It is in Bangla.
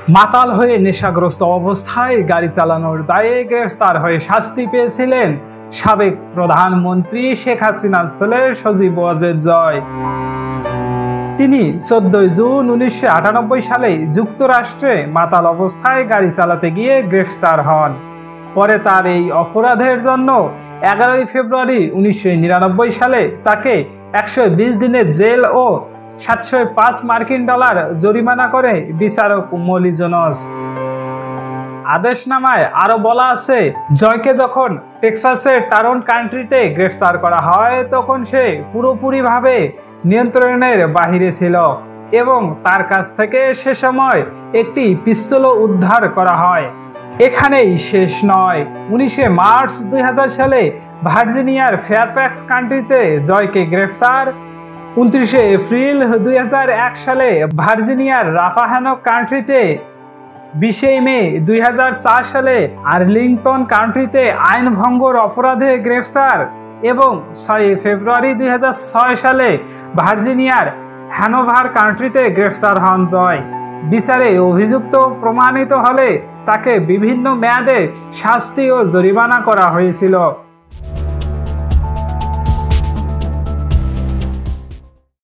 মাতাল হয়ে নেশাগ্রস্ত অবস্থায় গাড়ি চালানোর দায়ে গ্রেফতার হয়ে শাস্তি পেয়েছিলেন সাবেক প্রধানমন্ত্রী শেখ হাসিনার ছেলে সজীব ওয়াজেদ জয়। তিনি 14 জুন 1998 সালে যুক্তরাষ্ট্রে মাতাল অবস্থায় গাড়ি চালাতে গিয়ে গ্রেফতার হন। পরে তার এই অপরাধের জন্য 11 ফেব্রুয়ারি 1999 সালে তাকে 120 দিনের জেল ও $705 জরিমানা করে বিচারক মলি জোনস। আদেশনামায় আরো বলা আছে, জয়কে যখন টেক্সাসের টারন কান্ট্রিতে গ্রেফতার করা হয় তখন সে পুরোপুরিভাবে নিয়ন্ত্রণের বাহিরে ছিল এবং তার কাছ থেকে সে সময় একটি পিস্তলও উদ্ধার করা হয়। এখানেই শেষ নয়। 19 মার্চ 2000 সালে ভার্জিনিয়ার ফেয়ারফ্যাক্স কান্ট্রিতে জয়কে গ্রেফতার। 29 এপ্রিল 2001 সালে ভার্জিনিয়ার রাফাহানো কান্ট্রিতে, 20 মে 2004 সালে আর্লিংটন কান্ট্রিতে আইন ভঙ্গর অপরাধে গ্রেফতার এবং 6 ফেব্রুয়ারি 2006 সালে ভার্জিনিয়ার হ্যানোভার কান্ট্রিতে গ্রেফতার হন জয়। বিচারে অভিযুক্ত প্রমাণিত হলে তাকে বিভিন্ন মেয়াদে শাস্তি ও জরিমানা করা হয়েছিল।